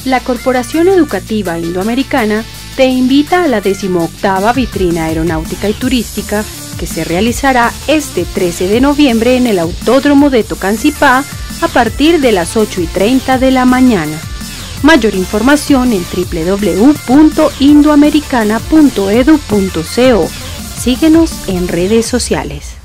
La Corporación Educativa Indoamericana te invita a la 18ª Vitrina Aeronáutica y Turística que se realizará este 13 de noviembre en el Autódromo de Tocancipá a partir de las 8:30 de la mañana. Mayor información en www.indoamericana.edu.co. Síguenos en redes sociales.